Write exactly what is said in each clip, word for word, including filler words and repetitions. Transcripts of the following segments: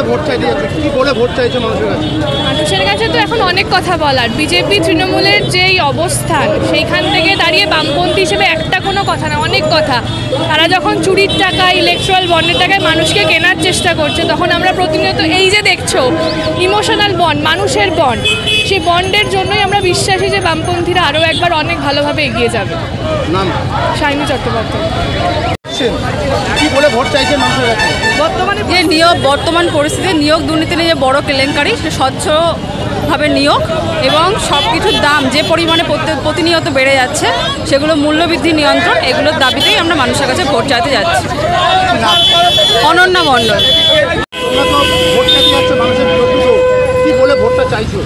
Vote চাইতে যাচ্ছে, কি বলে ভোট চাইছে মানুষের কাছে? মানুষের কাছে তো এখন অনেক কথা বলার। বিজেপি তৃণমূলের যেই অবস্থান, সেইখান থেকে দাঁড়িয়ে বামপন্থী হিসেবে একটা কোনো কথা না, অনেক কথা। তারা যখন চুরির টাকা, ইলেকট্রাল বন্ডের টাকায় মানুষকে কেনার চেষ্টা করছে, তখন আমরা প্রতিনিয়ত এই যে দেখছো ইমোশনাল বন্ড, মানুষের বন্ড, সেই বন্ডের জন্যই আমরা বিশ্বাসী যে বামপন্থীরা আরও একবার অনেক ভালোভাবে এগিয়ে যাবে। নাম শাইনি চট্টোপাধ্যায়। কি বলে ভোট চাইছে মানুষের কাছে? বর্তমানে যে নিয়োগ, বর্তমান পরিস্থিতিতে নিয়োগ দুর্নীতি নিয়ে বড় কেলেঙ্কারি, স্বচ্ছভাবে নিয়োগ এবং সব কিছুর দাম যে পরিমাণে প্রতিনিয়ত বেড়ে যাচ্ছে, সেগুলো মূল্যবৃদ্ধি নিয়ন্ত্রণ, এগুলোর দাবিতেই আমরা মানুষের কাছে ভোট চাইতে যাচ্ছি। অনন্যা মণ্ডল। ভোট চাইতে যাচ্ছে মানুষের বিরুদ্ধে, কি বলে ভোটটা চাইছো?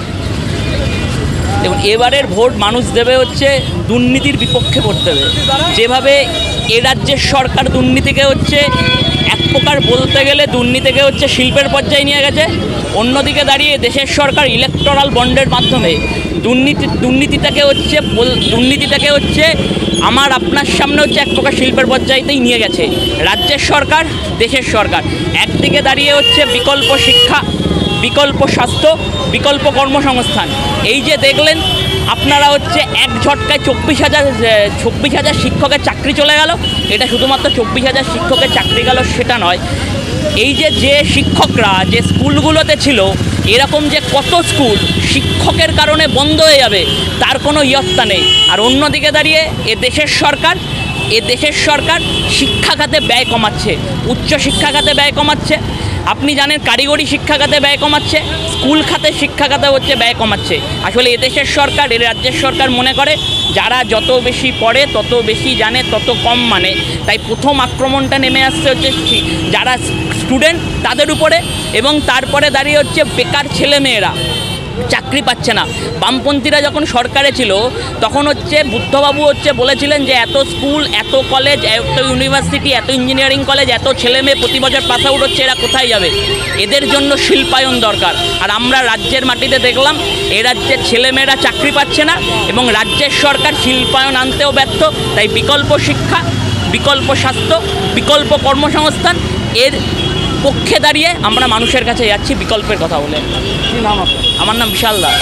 দেখুন, এবারের ভোট মানুষ দেবে হচ্ছে দুর্নীতির বিপক্ষে ভোট দেবে। যেভাবে এ রাজ্যের সরকার দুর্নীতিকে হচ্ছে এক প্রকার বলতে গেলে দুর্নীতিকে হচ্ছে শিল্পের পর্যায়ে নিয়ে গেছে, অন্যদিকে দাঁড়িয়ে দেশের সরকার ইলেকট্রাল বন্ডের মাধ্যমে দুর্নীতি দুর্নীতিটাকে হচ্ছে দুর্নীতিটাকে হচ্ছে আমার আপনার সামনে হচ্ছে এক প্রকার শিল্পের পর্যায়েতেই নিয়ে গেছে রাজ্যের সরকার, দেশের সরকার। একদিকে দাঁড়িয়ে হচ্ছে বিকল্প শিক্ষা, বিকল্প স্বাস্থ্য, বিকল্প কর্মসংস্থান। এই যে দেখলেন আপনারা হচ্ছে এক ঝটকায় চব্বিশ হাজার চব্বিশ হাজার শিক্ষকের চাকরি চলে গেল। এটা শুধুমাত্র চব্বিশ হাজার শিক্ষকের চাকরি গেল সেটা নয়, এই যে যে শিক্ষকরা যে স্কুলগুলোতে ছিল, এরকম যে কত স্কুল শিক্ষকের কারণে বন্ধ হয়ে যাবে তার কোনো ইয়ত্তা নেই। আর অন্যদিকে দাঁড়িয়ে এ দেশের সরকার এ দেশের সরকার শিক্ষা খাতে ব্যয় কমাচ্ছে, উচ্চ শিক্ষা খাতে ব্যয় কমাচ্ছে। আপনি জানেন কারিগরি শিক্ষা খাতে ব্যয় কমাচ্ছে, স্কুল খাতে শিক্ষা খাতে হচ্ছে ব্যয় কমাচ্ছে। আসলে এদেশের সরকার, এ রাজ্যের সরকার মনে করে যারা যত বেশি পড়ে তত বেশি জানে তত কম মানে। তাই প্রথম আক্রমণটা নেমে আসছে হচ্ছে যারা স্টুডেন্ট তাদের উপরে, এবং তারপরে দাঁড়িয়ে হচ্ছে বেকার ছেলেমেয়েরা চাকরি পাচ্ছে না। বামপন্থীরা যখন সরকারে ছিল তখন হচ্ছে বুদ্ধবাবু হচ্ছে বলেছিলেন যে এত স্কুল, এত কলেজ, এত ইউনিভার্সিটি, এত ইঞ্জিনিয়ারিং কলেজ, এত ছেলে মেয়ে প্রতি বছর পাস আউট হচ্ছে, এরা কোথায় যাবে? এদের জন্য শিল্পায়ন দরকার। আর আমরা রাজ্যের মাটিতে দেখলাম এ রাজ্যের ছেলেমেয়েরা চাকরি পাচ্ছে না এবং রাজ্যের সরকার শিল্পায়ন আনতেও ব্যর্থ। তাই বিকল্প শিক্ষা, বিকল্প স্বাস্থ্য, বিকল্প কর্মসংস্থান এর পক্ষে দাঁড়িয়ে আমরা মানুষের কাছে যাচ্ছি বিকল্পের কথা বলে। কি নাম আপনার? আমার নাম বিশাল দাস।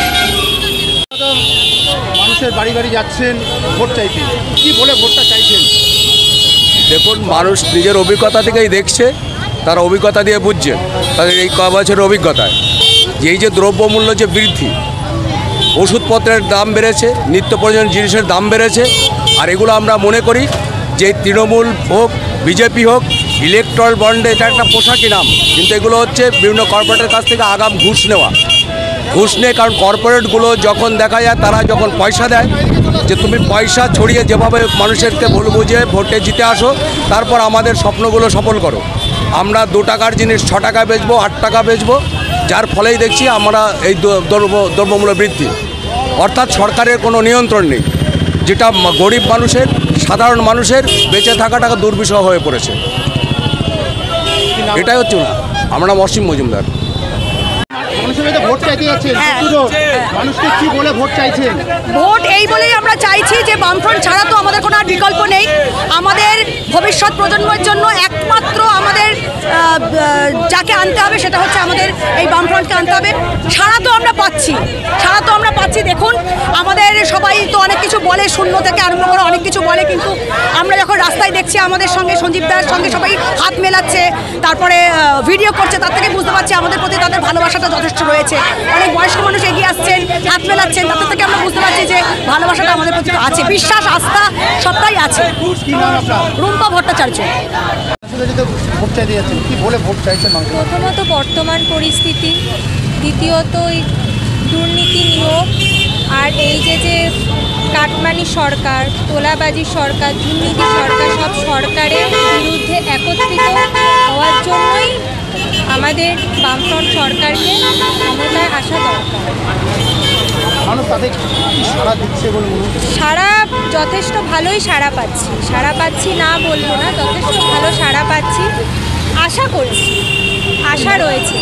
মানুষের বাড়ি বাড়ি যাচ্ছেন ভোট চাইতে, কি বলে ভোটটা চাইছেন? দেখুন, মানুষ নিজের অভিজ্ঞতা থেকেই দেখছে, তারা অভিজ্ঞতা দিয়ে বুঝছে তাদের এই কয় বছরের অভিজ্ঞতায় যে এই যে দ্রব্যমূল্য যে বৃদ্ধি, ওষুধপত্রের দাম বেড়েছে, নিত্য প্রয়োজনীয় জিনিসের দাম বেড়েছে। আর এগুলো আমরা মনে করি যে তৃণমূল হোক, বিজেপি হোক, ইলেকট্রাল বন্ডে এটা একটা পোশাকি নাম, কিন্তু এগুলো হচ্ছে বিভিন্ন কর্পোরেটের কাছ থেকে আগাম ঘুষ নেওয়া। ঘুষ নেই, কারণ কর্পোরেটগুলো যখন দেখা যায় তারা যখন পয়সা দেয় যে তুমি পয়সা ছড়িয়ে যেভাবে মানুষেরকে ভুল বুঝিয়ে ভোটে জিতে আসো, তারপর আমাদের স্বপ্নগুলো সফল করো। আমরা দু টাকার জিনিস ছ টাকা বেচবো, আট টাকা বেচবো, যার ফলেই দেখছি আমরা এই দ্রব্য দ্রব্যমূল্য বৃদ্ধি। অর্থাৎ সরকারের কোনো নিয়ন্ত্রণ নেই, যেটা গরিব মানুষের, সাধারণ মানুষের বেঁচে থাকাটা দুর্বিষহ হয়ে পড়েছে। এটাই হচ্ছে না। আমার নাম অসীম মজুমদার। ভোট চাইতে যাচ্ছেন, মানুষকে কি বলে ভোট চাইছেন? ভোট এই বলেই আমরা চাইছি যে বামফ্রন্ট ছাড়া তো আমাদের কোনো আর বিকল্প নেই। আমাদের ভবিষ্যৎ প্রজন্মের জন্য একমাত্র আমাদের যাকে আনতে হবে সেটা হচ্ছে আমাদের এই বামফ্রন্টকে আনতে হবে। সারা তো আমরা পাচ্ছি, সারা তো আমরা পাচ্ছি। দেখুন, আমাদের সবাই তো অনেক কিছু বলে, শূন্য থেকে আরম্ভ করে অনেক কিছু বলে, কিন্তু আমরা যখন রাস্তায় দেখছি আমাদের সঙ্গে সঞ্জীব দার সঙ্গে সবাই হাত মেলাচ্ছে, তারপরে ভিডিও করছে, তার থেকে বুঝতে পারছি আমাদের প্রতি তাদের ভালোবাসাটা যথেষ্ট রয়েছে। অনেক বয়স্ক মানুষ এগিয়ে আসছেন, হাত মেলাচ্ছেন, তাদের থেকে আমরা বুঝতে পারছি যে ভালোবাসাটা আমাদের প্রতি আছে, বিশ্বাস, আস্থা সবটাই আছে। রুম্পা ভট্টাচার্য। প্রথমত বর্তমান পরিস্থিতি, দ্বিতীয়ত দুর্নীতি নিয়োগ, আর এই যে যে কাটমানি সরকার, তোলাবাজি সরকার, দুর্নীতি সরকার, সব সরকারের বিরুদ্ধে একত্রিত হওয়ার জন্যই আমাদের বামফ্রন্ট সরকারকে ক্ষমতায় আসা দরকার। সারা যথেষ্ট ভালোই সাড়া পাচ্ছি, সাড়া পাচ্ছি না বলবো না, যথেষ্ট ভালো সাড়া পাচ্ছি, আশা করছি, আশা রয়েছে।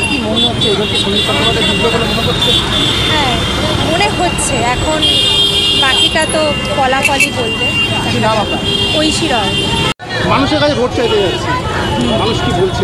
হ্যাঁ, মনে হচ্ছে, এখন বাকিটা তো ফলাফলই বলবে। ঐশী রয়। মানুষের কাছে ভোট চাইতে যাচ্ছে, মানুষ কি বলছে?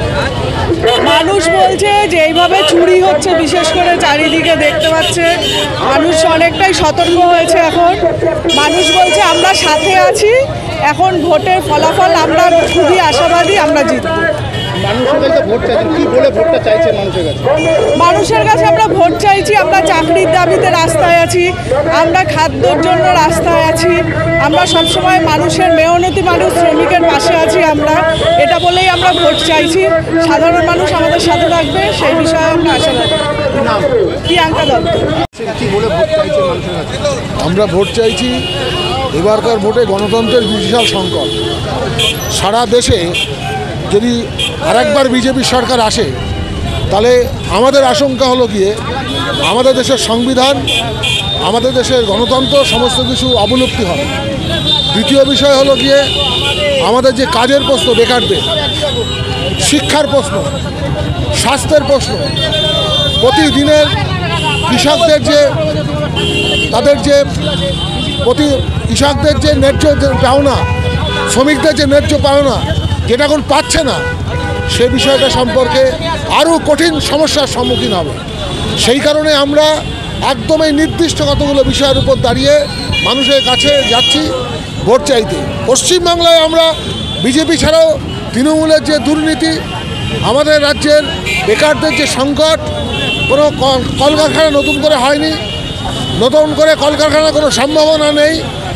মানুষ বলছে যে এইভাবে চুরি হচ্ছে, বিশেষ করে চারিদিকে দেখতে পাচ্ছে, মানুষ অনেকটাই সতর্ক হয়েছে এখন। মানুষ বলছে আমরা সাথে আছি, এখন ভোটের ফলাফল আমরা খুবই আশাবাদী, আমরা জিতব। মানুষের কাছে ভোট চাইছেন, কি বলে ভোটটা চাইছেন মানুষের কাছে? মানুষের কাছে আমরা ভোট চাইছি, আমরা চাকরির দাবিতে রাস্তায় আছি, আমরা খাদ্যর জন্য রাস্তায় আছি, আমরা সবসময় মানুষের মেহনতি মানুষ, শ্রমিকের পাশে আছি আমরা, এটা বলেই আমরা ভোট চাইছি। সাধারণ মানুষ আমাদের সাথে থাকবে, সেই বিষয়ে আমরা আশাবাদী। প্রিয়াঙ্কা দত্ত। কি বলে ভোট চাইছেন মানুষের কাছে? আমরা ভোট চাইছি, এবারকার ভোটে গণতন্ত্রের বিশাল সংকট। সারা দেশে যদি আরেকবার বিজেপি সরকার আসে, তাহলে আমাদের আশঙ্কা হলো গিয়ে আমাদের দেশের সংবিধান, আমাদের দেশের গণতন্ত্র সমস্ত কিছু অবলুপ্তি হবে। দ্বিতীয় বিষয় হলো গিয়ে আমাদের যে কাজের প্রশ্ন, বেকারদের, শিক্ষার প্রশ্ন, স্বাস্থ্যের প্রশ্ন, প্রতিদিনের কৃষকদের যে তাদের যে প্রতি কৃষকদের যে ন্যায্য পাওনা, শ্রমিকদের যে ন্যায্য পাওনা যেটা এখন পাচ্ছে না, সে বিষয়টা সম্পর্কে আরও কঠিন সমস্যার সম্মুখীন হবে। সেই কারণে আমরা একদম এই নির্দিষ্ট কতগুলো বিষয়ের উপর দাঁড়িয়ে মানুষের কাছে যাচ্ছি ভোট চাইতে। পশ্চিমবাংলায় আমরা বিজেপি ছাড়াও তৃণমূলের যে দুর্নীতি, আমাদের রাজ্যের বেকারদের যে সংকট, কোনো কলকারখানা নতুন করে হয়নি, নতুন করে কলকারখানার কোনো সম্ভাবনা নেই,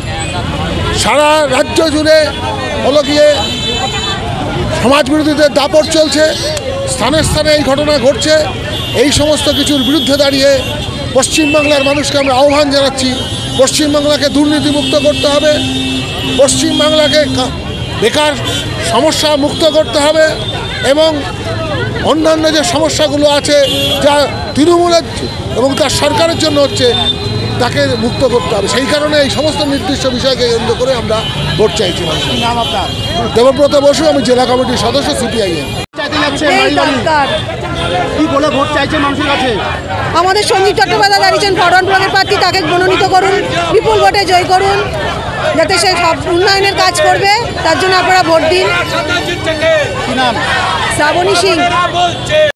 সারা রাজ্য জুড়ে হলো গিয়ে সমাজবিরোধীদের দাপট চলছে, স্থানে স্থানে এই ঘটনা ঘটছে। এই সমস্ত কিছুর বিরুদ্ধে দাঁড়িয়ে পশ্চিমবাংলার মানুষকে আমরা আহ্বান জানাচ্ছি, পশ্চিমবাংলাকে দুর্নীতিমুক্ত করতে হবে, পশ্চিমবাংলাকে বেকার সমস্যা মুক্ত করতে হবে এবং অন্যান্য যে সমস্যাগুলো আছে যা তৃণমূলের এবং তার সরকারের জন্য হচ্ছে, তাকে মুক্ত করতে হবে। সেই কারণে এই সমস্ত নির্দিষ্ট বিষয়কে কেন্দ্র করে আমরা ভোট চাইছি। নাম আপনার? দেবব্রত বসু, আমি জেলা কমিটির সদস্য, সিপিআইএম। চাইতে যাচ্ছেন বাড়ি বাড়ি। কি বলে ভোট চাইছেন মানুষের কাছে? আমাদের সঞ্জীব চট্টোপাধ্যায় দাঁড়িয়েছেন ফরওয়ার্ড ব্লকের প্রার্থী, তাকে মনোনীত করুন, বিপুল ভোটে জয় করুন, যাতে সে সব উন্নয়নের কাজ করবে, তার জন্য আপনারা ভোট দিন। কি নাম? শ্রাবণী সিং।